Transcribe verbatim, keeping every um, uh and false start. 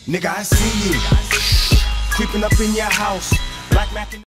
Nigga, I see you creeping up in your house. Black Mac